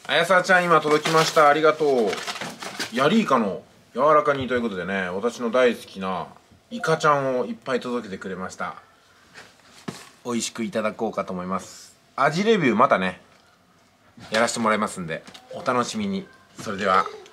あやさちゃん今届きました。ありがとう。ヤリイカの柔らか煮ということでね、私の大好きなイカちゃんをいっぱい届けてくれました。美味しくいただこうかと思います。味レビューまたねやらせてもらいますんでお楽しみに。それでは。